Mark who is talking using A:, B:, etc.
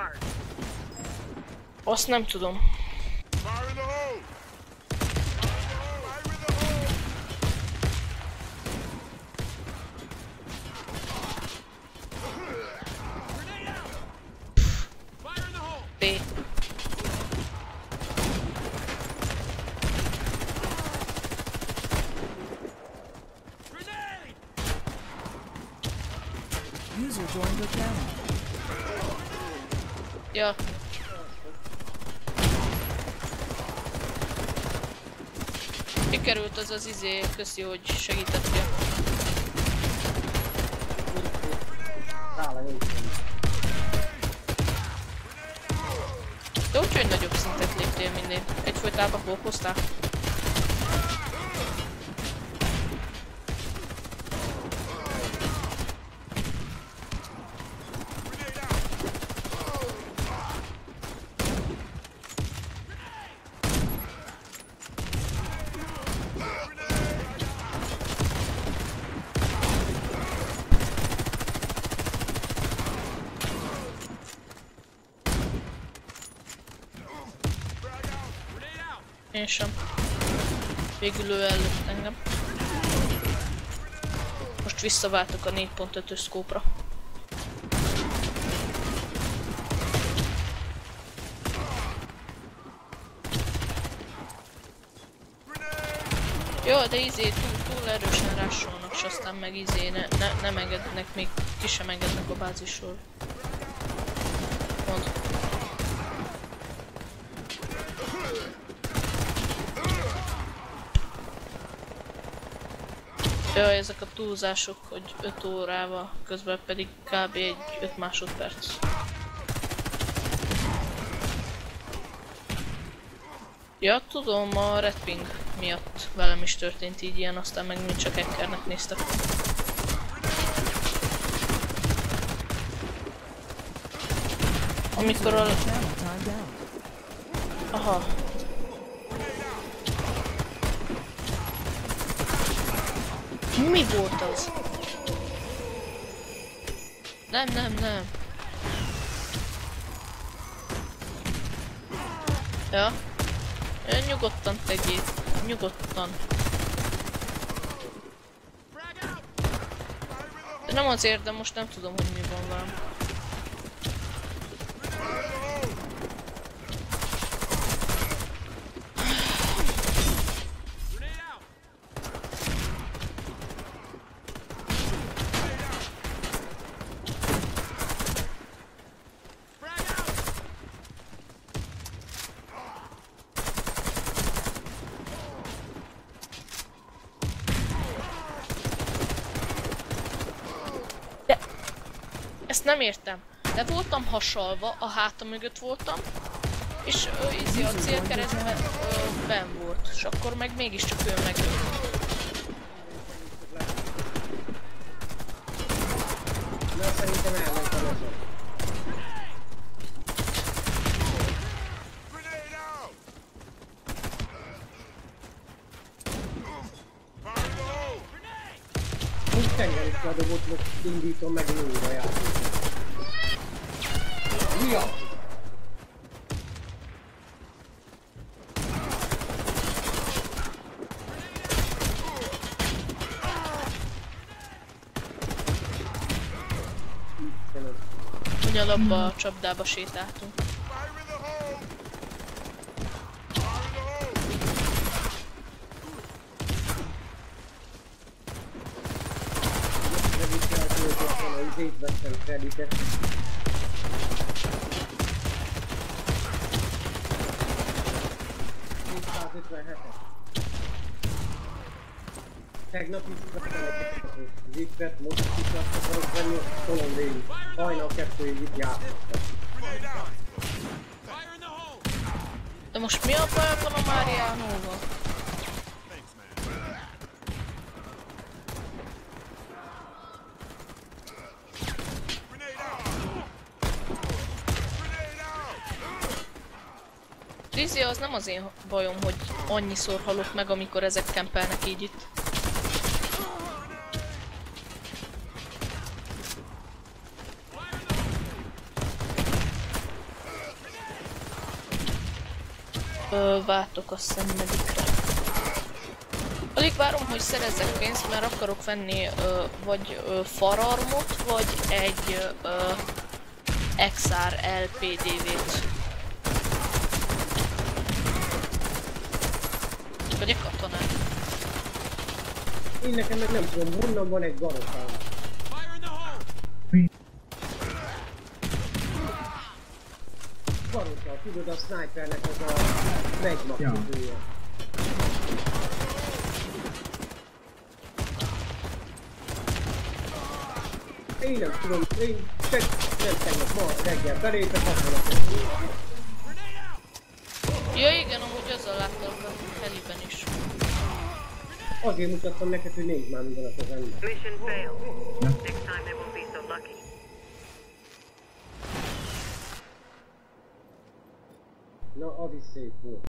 A: Azt nem tudom. B.
B: User joined your channel.
A: Ja. Sikerült az izé, köszi, hogy segítettél. De úgyhogy nagyobb szintet léptél mindig. Egyfolytában hoztál? Én sem. Végül ő előtt engem. Most visszaváltok a 4.5-ös szkópra. Jó, de izé túl erősen rásolnak, és aztán meg izé nem engednek, még ki sem engednek a bázisról. Mondd. Jaj, ezek a túlzások, hogy 5 órával, közben pedig kb. Egy 5 másodperc. Ja, tudom, a Red Ping miatt velem is történt így ilyen, aztán meg mind csak hackernek néztek. Amikor a... Aha. Mi volt az? Nem. Ja. Nyugodtan tegyél. Nyugodtan. De nem azért, de most nem tudom, hogy mi van velem. Ezt nem értem. De voltam hasalva, a hátam mögött voltam, és a célkeresztben benn volt, és akkor meg mégiscsak ő megölt.
C: Na, szerintem elmentem azon. Úgy tengerisre a dobot, most indítom meg újra játékot. Mi a?
A: Ugyanabba a csapdába sétáltunk.
C: Itt vettem kreditet. Tegnap is vettem egy zipet, most is azt akarok venni, tolom végig. Hajnal 2-ig itt játszottam.
A: De most mi a baj van a Mariánóval? Dizzy, az nem az én bajom, hogy annyiszor halok meg, amikor ezek kempelnek így itt. váltok a szemmedikre. Alig várom, hogy szerezzek pénzt, mert akarok venni vagy fararmot, vagy egy XR LPDV-t. Vagy egy katonát.
C: Én nekem meg nem tudom, honnan van egy garokám. Garokám, tudod, a snipernek az a megmaktizője. Én nem tudom, én nem tegnap ma reggel belépek, akkor
A: Ja igen, amúgy azzal láttam a heliben is.
C: azért mutattam neked, hogy nézd már mindenek az ember.
D: Mission failed. Next time they won't be so lucky.
C: Na, az is szép volt.